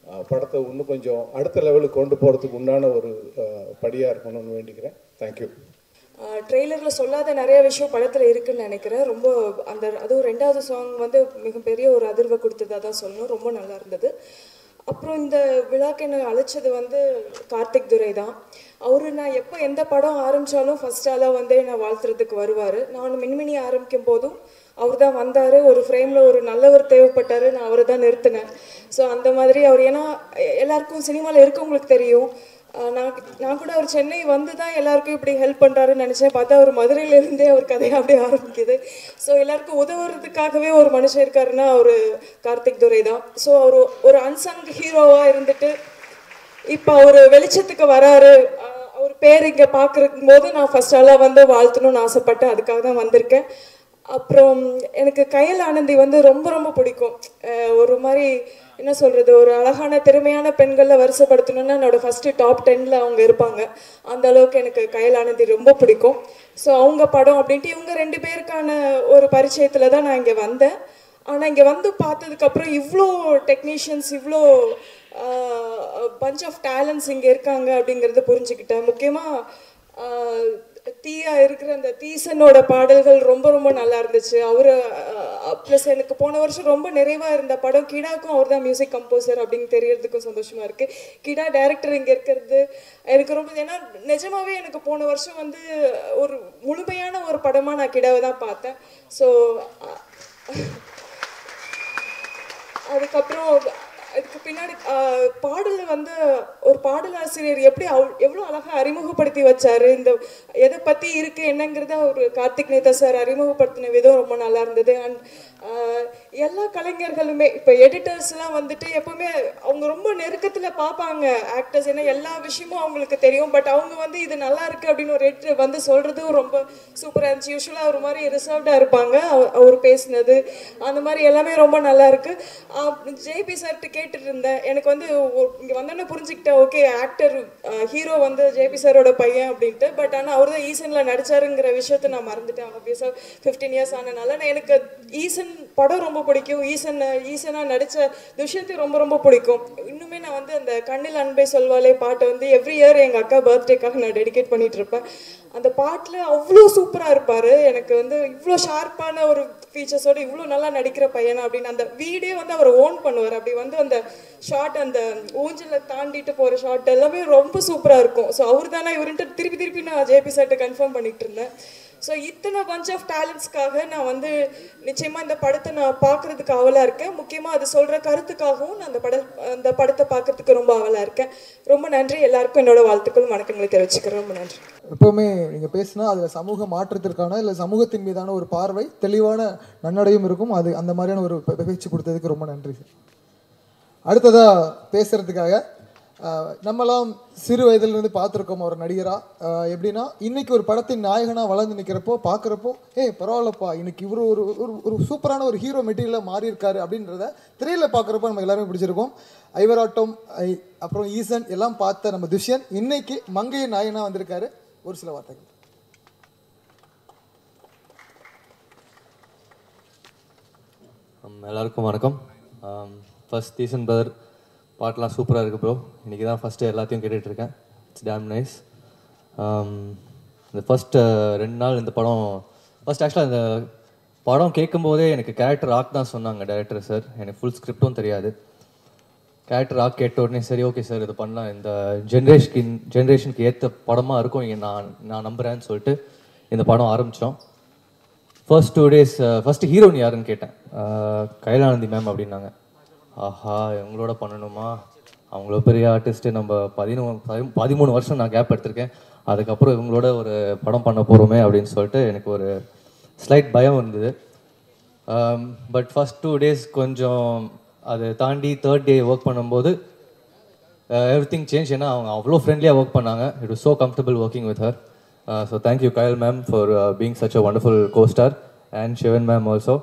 படத்தை இன்னும் கொஞ்சம் அடுத்த லெவலுக்கு கொண்டு போகிறதுக்கு உண்டான ஒரு படியாக இருக்கணும்னு வேண்டிக்கிறேன். தேங்க்யூ. ட்ரெய்லரில் சொல்லாத நிறைய விஷயம் படத்தில் இருக்குதுன்னு நினைக்கிறேன். ரொம்ப அந்த அதுவும் ரெண்டாவது சாங் வந்து மிகப்பெரிய ஒரு அதிர்வை கொடுத்ததாக தான் சொல்லணும். ரொம்ப நல்லா இருந்தது. அப்புறம் இந்த விழாக்கு என்னை அழைச்சது வந்து கார்த்திக் துரை தான். அவரு நான் எப்போ எந்த படம் ஆரம்பித்தாலும் ஃபர்ஸ்ட் ஆளாக வந்து என்னை வாழ்த்துறதுக்கு வருவார். நான் மின்மினி ஆரம்பிக்கும் போதும் அவர் தான் வந்தார். ஒரு ஃப்ரேமில் ஒரு நல்லவர் தேவைப்பட்டார், நான் அவரை தான் நிறுத்தினேன். ஸோ அந்த மாதிரி அவர், ஏன்னா எல்லாருக்கும் சினிமாவில் இருக்கவங்களுக்கு தெரியும். நான் நான் கூட அவர் சென்னை வந்து தான் எல்லாருக்கும் இப்படி ஹெல்ப் பண்ணுறாருன்னு நினச்சேன். பார்த்தா அவர் மதுரையிலேருந்தே அவர் கதையை அப்படியே ஆரம்பிக்குது. ஸோ எல்லாருக்கும் உதவுறதுக்காகவே ஒரு மனுஷன் இருக்காருன்னா அவர் கார்த்திக் துரை தான். ஸோ அவர் ஒரு அன்சங் ஹீரோவாக இருந்துட்டு இப்போ அவர் வெளிச்சத்துக்கு வராரு. அவர் பேர் இங்கே பார்க்குறக்கும் போது நான் ஃபர்ஸ்ட் ஆளாக வந்து வாழ்த்தணும்னு ஆசைப்பட்டேன். அதுக்காக தான் வந்திருக்கேன். அப்புறம் எனக்கு கயல் ஆனந்தி வந்து ரொம்ப ரொம்ப பிடிக்கும். ஒரு மாதிரி என்ன சொல்கிறது, ஒரு அழகான திறமையான பெண்களில் வரிசைப்படுத்தணுன்னா என்னோட ஃபஸ்ட்டு டாப் டென்னில் அவங்க இருப்பாங்க. அந்த அளவுக்கு எனக்கு கயல் ஆனந்தி ரொம்ப பிடிக்கும். ஸோ அவங்க படம் அப்படின்ட்டு இவங்க ரெண்டு பேருக்கான ஒரு பரிச்சயத்தில் தான் நான் இங்கே வந்தேன். ஆனால் இங்கே வந்து பார்த்ததுக்கப்புறம் இவ்வளோ டெக்னீஷியன்ஸ், இவ்வளோ பஞ்ச் ஆஃப் டேலண்ட்ஸ் இங்கே இருக்காங்க அப்படிங்கிறத புரிஞ்சுக்கிட்டேன். முக்கியமாக தீயா இருக்கிற அந்த தீசனோட பாடல்கள் ரொம்ப ரொம்ப நல்லா இருந்துச்சு. அவர் ப்ளஸ் எனக்கு போன வருஷம் ரொம்ப நிறைவாக இருந்த படம் கிடாக்கும் அவர் தான் மியூசிக் கம்போசர் அப்படின்னு தெரியறதுக்கும் சந்தோஷமாக இருக்குது. கிடா டைரக்டர் இங்கே இருக்கிறது எனக்கு ரொம்ப, ஏன்னா நிஜமாகவே எனக்கு போன வருஷம் வந்து ஒரு முழுமையான ஒரு படமாக நான் கிடாவை தான் பார்த்தேன். ஸோ அதுக்கப்புறம் அதுக்கு பின்னாடி பாடல் வந்து ஒரு பாடலாசிரியர் எப்படி அவ் எவ்வளோ அழகாக அறிமுகப்படுத்தி வச்சார். இந்த எதை பற்றி இருக்குது என்னங்கிறத ஒரு கார்த்திக் நேதா சார் அறிமுகப்படுத்தின விதம் ரொம்ப நல்லா இருந்தது. அண்ட் எல்லா கலைஞர்களுமே இப்போ எடிட்டர்ஸ்லாம் வந்துட்டு எப்போவுமே அவங்க ரொம்ப நெருக்கத்தில் பார்ப்பாங்க ஆக்டர்ஸ், ஏன்னா எல்லா விஷயமும் அவங்களுக்கு தெரியும். பட் அவங்க வந்து இது நல்லா இருக்குது அப்படின்னு ஒரு எடிட்டர் வந்து சொல்கிறதும் ரொம்ப சூப்பராக இருந்துச்சு. யூஸ்வலாக ஒரு மாதிரி ரிசர்வ்டாக இருப்பாங்க, அவர் பேசினது அந்த மாதிரி எல்லாமே ரொம்ப நல்லா இருக்குது. ஜேபி சார்கிட்ட கேட்டுட்டு இருந்தேன். எனக்கு வந்து இங்கே வந்தோன்னே புரிஞ்சுக்கிட்டேன், ஓகே ஆக்டர் ஹீரோ வந்து ஜேபி சாரோட பையன் அப்படின்ட்டு. பட் ஆனால் அவர் தான் ஈசனில் நடிச்சாருங்கிற விஷயத்த நான் மறந்துட்டேன். ஆப்வியஸாக ஃபிஃப்டீன் இயர்ஸ் ஆனதுனால நான் எனக்கு ஈசன் படம் ரொம்ப பிடிக்கும். ஈசன் ஈசனாக நடித்த துஷ்யந்தி ரொம்ப ரொம்ப பிடிக்கும். இன்னுமே நான் வந்து அந்த கண்ணில் அன்பை சொல்வாலே பாட்டை வந்து எவ்ரி இயர் எங்கள் அக்கா பர்த்டேக்காக நான் டெடிகேட் பண்ணிட்டு இருப்பேன். அந்த பாட்டில் அவ்வளோ சூப்பராக இருப்பார். எனக்கு வந்து இவ்வளோ ஷார்ப்பான ஒரு ஃபீச்சர்ஸோடு இவ்வளோ நல்லா நடிக்கிற பையனா அப்படின்னு அந்த வீடியோ வந்து அவர் ஓன் பண்ணுவார். அப்படி வந்து அந்த ஷார்ட், அந்த ஊஞ்சலை தாண்டிட்டு போகிற ஷார்ட் எல்லாமே ரொம்ப சூப்பராக இருக்கும். ஸோ அவர் தானே இவருன்ட்டு திருப்பி திருப்பி நான் ஜேபி சார்ட்ட கன்ஃபார்ம் பண்ணிகிட்டு இருந்தேன். ஸோ இத்தனை பஞ்ச் ஆஃப் டேலண்ட்ஸ்க்காக நான் வந்து நிச்சயமாக இந்த படத்தை நான் பார்க்குறதுக்கு ஆவலாக இருக்கேன். முக்கியமாக அது சொல்கிற கருத்துக்காகவும் நான் அந்த பட அந்த படத்தை பார்க்குறதுக்கு ரொம்ப ஆவலாக இருக்கேன். ரொம்ப நன்றி. எல்லாருக்கும் என்னோட வாழ்த்துக்கள் வணக்கங்களை தெரிவிச்சுக்கிறேன். ரொம்ப நன்றி. எப்போவுமே நீங்கள் பேசினா அதில் சமூக மாற்றத்திற்கான இல்லை சமூகத்தின் மீதான ஒரு பார்வை தெளிவான நன்னடையும் இருக்கும். அது அந்த மாதிரியான ஒரு பேச்சு கொடுத்ததுக்கு ரொம்ப நன்றி சார். அடுத்ததாக பேசுகிறதுக்காக நம்மளாம் சிறு வயதிலிருந்து பார்த்துருக்கோம் ஒரு நடிகராக. எப்படின்னா இன்றைக்கி ஒரு படத்தின் நாயகனாக வளர்ந்து நிற்கிறப்போ பார்க்குறப்போ ஏ பரவாயில்லப்பா இன்னைக்கு இவர் ஒரு ஒரு சூப்பரான ஒரு ஹீரோ மெட்டீரியலாக மாறியிருக்காரு அப்படின்றத திரையில் பார்க்குறப்போ நம்ம எல்லாருமே பிடிச்சிருக்கோம். ஐவராட்டம், ஐ அப்புறம் ஈசன் எல்லாம் பார்த்த நம்ம துஷ்யன் இன்னைக்கு மங்கையின் நாயகனாக வந்திருக்காரு. ஒரு சில வார்த்தைகள். எல்லாருக்கும் வணக்கம். ஃபர்ஸ்ட் ஈசன் பிரதர் பாட்டெலாம் சூப்பராக இருக்குது ப்ரோ. இன்றைக்கி தான் ஃபஸ்ட்டு எல்லாத்தையும் கேட்டுட்ருக்கேன். It's damn nice. இந்த ஃபஸ்ட்டு ரெண்டு நாள் இந்த படம் ஃபஸ்ட் ஆக்சுவலாக இந்த படம் கேட்கும்போதே எனக்கு கேரக்டர் ஆக் தான் சொன்னாங்க டைரக்டர் சார். எனக்கு ஃபுல் ஸ்கிரிப்டும் தெரியாது. கேரக்டர் ஆக் கேட்ட உடனே சரி ஓகே சார் இது பண்ணலாம், இந்த ஜென்ரேஷனுக்கு ஜென்ரேஷனுக்கு ஏற்ற படமாக இருக்கும் இங்கே நான் நான் நம்புகிறேன்னு சொல்லிட்டு இந்த படம் ஆரம்பித்தோம். First two days first heroine யாருன்னு கேட்டேன். கைலானந்தி மேம் அப்படின்னாங்க. ஆஹா இவங்களோட பண்ணணுமா, அவங்களோ பெரிய ஆர்டிஸ்ட்டு, நம்ம பதினொன்று பதிமூணு வருஷம் நான் கேப் எடுத்திருக்கேன், அதுக்கப்புறம் இவங்களோட ஒரு படம் பண்ண போகிறோமே அப்படின்னு சொல்லிட்டு எனக்கு ஒரு ஸ்லைட் பயம் இருந்தது. பட் ஃபஸ்ட் டூ டேஸ் கொஞ்சம் அதை தாண்டி தேர்ட் டே ஒர்க் பண்ணும்போது எவ்ரி திங் சேஞ்ச். ஏன்னா அவங்க அவ்வளோ ஃப்ரெண்ட்லியாக ஒர்க் பண்ணாங்க. It was so comfortable working with her. So thank you Kayal ma'am for being such a wonderful costar and Sivan ma'am also.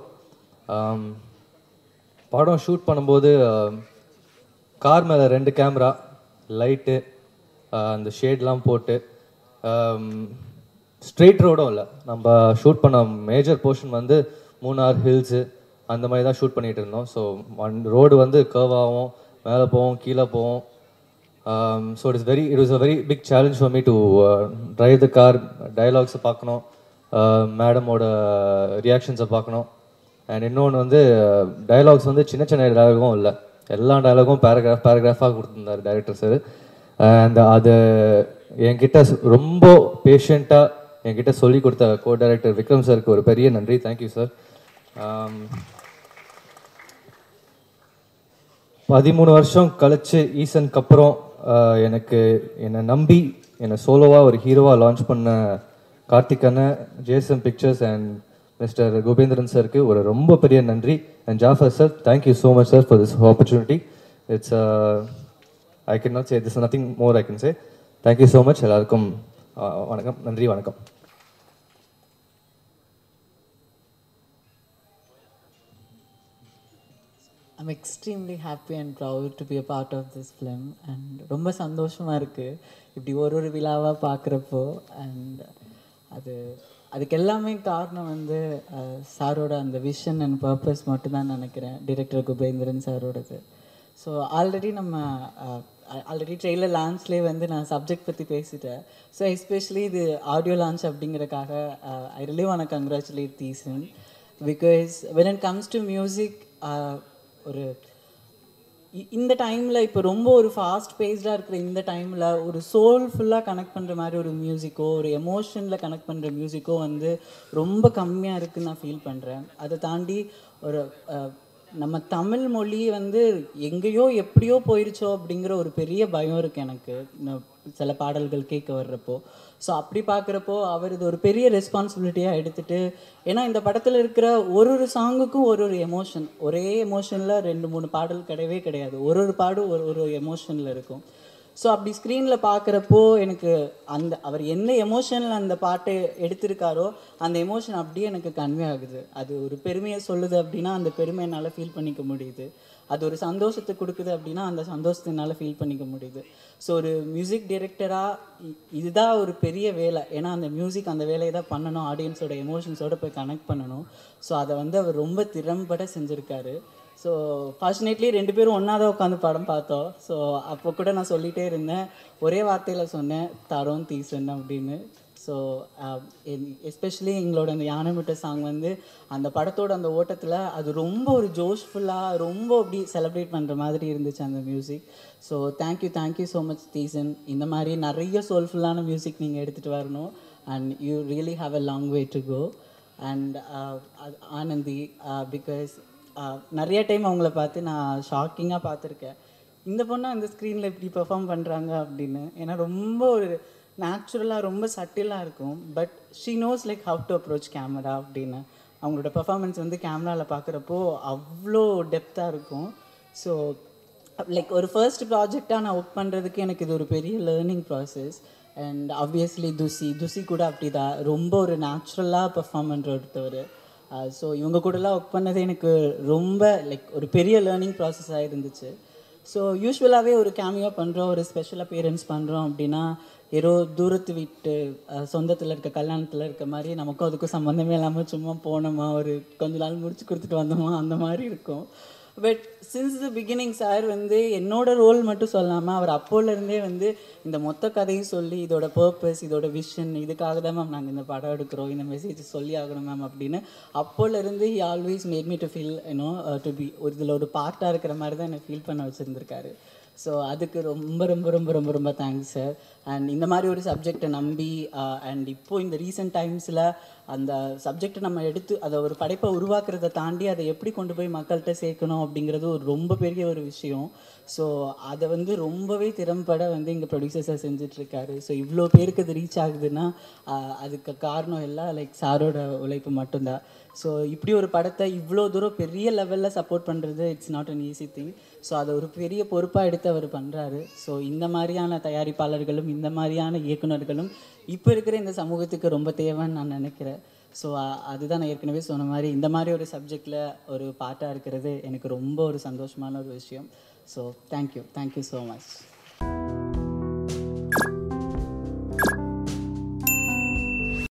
படம் ஷூட் பண்ணும்போது கார் மேலே ரெண்டு கேமரா, லைட்டு, அந்த ஷேட்லாம் போட்டு ஸ்ட்ரெயிட் ரோடும் இல்லை. நம்ம ஷூட் பண்ண மேஜர் போர்ஷன் வந்து மூணார் ஹில்ஸு அந்த மாதிரி தான் ஷூட் பண்ணிகிட்டு இருந்தோம். ஸோ ஒன் ரோடு வந்து கர்வாகவும் மேலே போவோம் கீழே போவோம். So it's very it was a very big challenge for me to drive the car, டயலாக்ஸை பார்க்கணும், மேடமோட ரியாக்ஷன்ஸை பார்க்கணும். அண்ட் இன்னொன்று வந்து டயலாக்ஸ் வந்து சின்ன சின்ன டயலாகும் இல்லை, எல்லா டயலாகும் பேராகிராஃப் பேராகிராஃபாக கொடுத்துருந்தார் டைரக்டர் சார். அண்ட் அது என்கிட்ட ரொம்ப பேஷண்ட்டாக என்கிட்ட சொல்லி கொடுத்த கோ டைரக்டர் விக்ரம் சாருக்கு ஒரு பெரிய நன்றி. Thank you sir. பதிமூணு வருஷம் கழிச்சு ஈசனுக்கு அப்புறம் எனக்கு என்னை நம்பி என்னை சோலோவாக ஒரு ஹீரோவாக லான்ச் பண்ண கார்த்திக் அண்ணன், JSM pictures and mister Gopendran சாருக்கு ஒரு ரொம்ப பெரிய நன்றி. And Jafar sir, thank you so much sir for this opportunity. It's I can not say this, nothing more I can say. Thank you so much. எல்லாருக்கும் வணக்கம், நன்றி, வணக்கம். I'm extremely happy and proud to be a part of this film and ரொம்ப சந்தோஷமாக இருக்குது இப்படி ஒரு ஒரு விழாவாக பார்க்குறப்போ. அண்ட் அது அதுக்கு எல்லாமே காரணம் வந்து சாரோட அந்த விஷன் அண்ட் பர்பஸ் மட்டும்தான் நினைக்கிறேன், டிரெக்டர் குபேந்திரன் சாரோடது. ஸோ ஆல்ரெடி நம்ம ஆல்ரெடி ட்ரெய்லர் லான்ச்லேயே வந்து நான் சப்ஜெக்ட் பற்றி பேசிட்டேன். ஸோ எஸ்பெஷலி இது ஆடியோ லான்ச் அப்படிங்கிறக்காக I really want to congratulate Theesan, because when it comes to music ஒரு இந்த டைமில் இப்போ ரொம்ப ஒரு ஃபாஸ்ட் பேஸ்டாக இருக்கிற இந்த டைமில் ஒரு சோல்ஃபுல்லாக கனெக்ட் பண்ணுற மாதிரி ஒரு மியூசிக்கோ ஒரு எமோஷனில் கனெக்ட் பண்ணுற மியூசிக்கோ வந்து ரொம்ப கம்மியாக இருக்குதுன்னு நான் ஃபீல் பண்ணுறேன். அதை தாண்டி ஒரு நம்ம தமிழ் மொழி வந்து எங்கேயோ எப்படியோ போயிடுச்சோ அப்படிங்கிற ஒரு பெரிய பயம் இருக்குது எனக்கு சில பாடல்கள் கேட்க வர்றப்போ. ஸோ அப்படி பார்க்குறப்போ அவர் இது ஒரு பெரிய ரெஸ்பான்சிபிலிட்டியாக எடுத்துகிட்டு, ஏன்னா இந்த படத்தில் இருக்கிற ஒரு ஒரு சாங்குக்கும் ஒரு ஒரு எமோஷன், ஒரே எமோஷனில் ரெண்டு மூணு பாடல் கிடையவே கிடையாது, ஒரு ஒரு பாடும் ஒரு ஒரு எமோஷனில் இருக்கும். ஸோ அப்படி ஸ்க்ரீனில் பார்க்குறப்போ எனக்கு அந்த அவர் என்ன எமோஷனில் அந்த பாட்டை எடுத்திருக்காரோ அந்த எமோஷன் அப்படியே எனக்கு கன்வே ஆகுது. அது ஒரு பெருமையை சொல்லுது அப்படின்னா அந்த பெருமை என்னால் ஃபீல் பண்ணிக்க முடியுது. அது ஒரு சந்தோஷத்தை கொடுக்குது அப்படின்னா அந்த சந்தோஷத்தை என்னால் ஃபீல் பண்ணிக்க முடியுது. ஸோ ஒரு மியூசிக் டைரக்டராக இதுதான் ஒரு பெரிய வேலை, ஏன்னா அந்த மியூசிக் அந்த வேலையை தான் பண்ணணும், ஆடியன்ஸோட எமோஷன்ஸோடு போய் கனெக்ட் பண்ணணும். ஸோ அதை வந்து அவர் ரொம்ப திறம்பட செஞ்சுருக்காரு. ஸோ ஃபார்ச்சுனேட்லி ரெண்டு பேரும் ஒன்றா தான் உட்காந்து படம் பார்த்தோம். ஸோ அப்போ கூட நான் சொல்லிகிட்டே இருந்தேன், ஒரே வார்த்தையில் சொன்னேன் தரோன் தீசன் அப்படின்னு. ஸோ எஸ்பெஷலி எங்களோட அந்த யானை மிட்ட சாங் வந்து அந்த படத்தோட அந்த ஓட்டத்தில் அது ரொம்ப ஒரு ஜோஷ்ஃபுல்லாக ரொம்ப அப்படி செலிப்ரேட் பண்ணுற மாதிரி இருந்துச்சு அந்த music. So thank you thank you so much Theesan. இந்த மாதிரி நிறைய சோல்ஃபுல்லான மியூசிக் நீங்கள் எடுத்துகிட்டு வரணும் and you really have a long way to go. And Anandhi, because நிறைய டைம் அவங்கள பார்த்து நான் ஷாக்கிங்காக பார்த்துருக்கேன், இந்த பொண்ணை அந்த ஸ்க்ரீனில் இப்படி பெர்ஃபார்ம் பண்ணுறாங்க அப்படின்னு. ஏன்னா ரொம்ப ஒரு நேச்சுரலாக ரொம்ப சட்டிலாக இருக்கும், but she knows like how to approach camera அப்படின்னு. அவங்களோட பெர்ஃபார்மன்ஸ் வந்து கேமராவில் பார்க்குறப்போ அவ்வளோ டெப்த்தாக இருக்கும். ஸோ லைக் ஒரு ஃபர்ஸ்ட் ப்ராஜெக்டாக நான் ஒர்க் பண்ணுறதுக்கு எனக்கு இது ஒரு பெரிய learning process. And obviously Thusi Thusi கூட அப்படி தான் ரொம்ப ஒரு நேச்சுரலாக பெர்ஃபார்ம் பண்ணுற ஒருத்தவர். ஸோ இவங்க கூடலாம் ஒர்க் பண்ணது எனக்கு ரொம்ப லைக் ஒரு பெரிய லேர்னிங் ப்ராசஸாக இருந்துச்சு. ஸோ யூஸ்வலாகவே ஒரு கேமியா பண்ணுறோம், ஒரு ஸ்பெஷல் அப்பியரன்ஸ் பண்ணுறோம் அப்படின்னா ஏதோ தூரத்து வீட்டு சொந்தத்தில் இருக்க கல்யாணத்தில் இருக்க மாதிரி நமக்கும் அதுக்கும் சம்மந்தமே இல்லாமல் சும்மா போனோமா ஒரு கொஞ்ச நாள் முடிச்சு கொடுத்துட்டு வந்தோமா அந்த மாதிரி இருக்கும். But since the beginning sir வந்து என்னோட ரோல் மட்டும் சொல்லாமல் அவர் அப்போலேருந்தே வந்து இந்த மொத்த கதையும் சொல்லி இதோட பர்பஸ் இதோட விஷன் இதுக்காக தான் மேம் நாங்கள் இந்த படம் எடுக்கிறோம், இந்த மெசேஜ் சொல்லி ஆகணும் மேம் அப்படின்னு அப்போலேருந்து he always made me to feel you know to be ஒரு இதில் ஒரு பார்ட்டாக இருக்கிற மாதிரி தான் என்னை ஃபீல் பண்ண வச்சுருந்துருக்காரு. ஸோ அதுக்கு ரொம்ப ரொம்ப ரொம்ப ரொம்ப ரொம்ப தேங்க்ஸ் சார். அண்ட் இந்த மாதிரி ஒரு சப்ஜெக்டை நம்பி அண்ட் இப்போது இந்த ரீசெண்ட் டைம்ஸில் அந்த சப்ஜெக்டை நம்ம எடுத்து அதை ஒரு படைப்பை உருவாக்குறதை தாண்டி அதை எப்படி கொண்டு போய் மக்கள்கிட்ட சேர்க்கணும் அப்படிங்கிறது ஒரு ரொம்ப பெரிய ஒரு விஷயம். ஸோ அதை வந்து ரொம்பவே திறம்பட வந்து இங்கே ப்ரொடியூசர்ஸாக செஞ்சிட்ருக்காரு. ஸோ இவ்வளோ பேருக்கு அது ரீச் ஆகுதுன்னா அதுக்கு காரணம் எல்லாம் லைக் சாரோட உழைப்பு மட்டும்தான். ஸோ இப்படி ஒரு படத்தை இவ்வளோ தூரம் பெரிய லெவலில் சப்போர்ட் பண்ணுறது it's not an easy thing. So அதை ஒரு பெரிய பொறுப்பாக எடுத்து அவர் பண்ணுறாரு. ஸோ இந்த மாதிரியான தயாரிப்பாளர்களும் இந்த மாதிரியான இயக்குநர்களும் இப்போ இருக்கிற இந்த சமூகத்துக்கு ரொம்ப தேவைன்னு நான் நினைக்கிறேன். ஸோ அதுதான் நான் ஏற்கனவே சொன்ன மாதிரி இந்த மாதிரி ஒரு சப்ஜெக்டில் ஒரு பாட்டாக இருக்கிறது எனக்கு ரொம்ப ஒரு சந்தோஷமான ஒரு விஷயம். So thank you thank you so much.